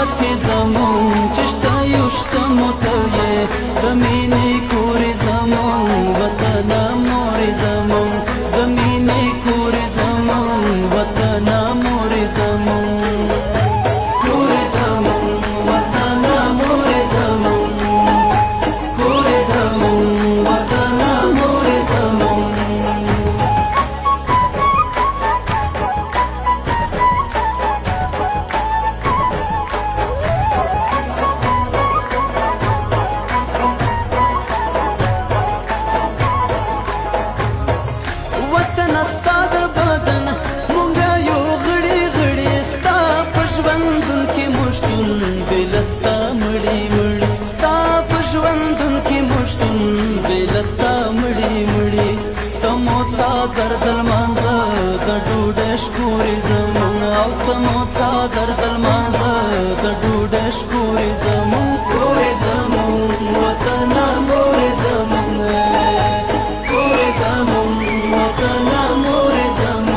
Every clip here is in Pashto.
کې زمون چشته یوشته متوي د مینې کورې زمون وطن مور زمون د مینې کورې زمون وطن مور زمون کورې زمون وطن مور زمون کورې زمون وطن مور زمون बेलता मड़ी मड़ी स्ता पजवंदन की मुश्तुन बेलता मड़ी मड़ी तमोचा दर्दल मांजा द डूडश कोरी जमन आव तमोचा दर्दल मांजा द डूडश कोरी जमन कोरी जमन वतन मोरे जमन कोरी जमन वतन मोरे जमन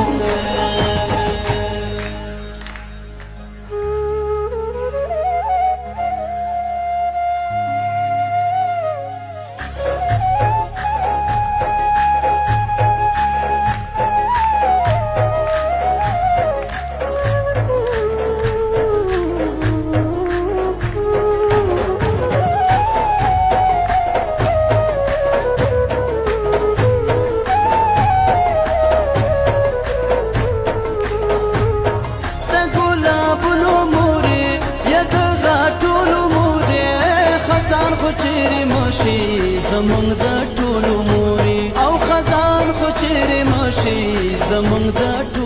زمونږ د ټولو مورې او خزان خو چیرې مشي زمونږ د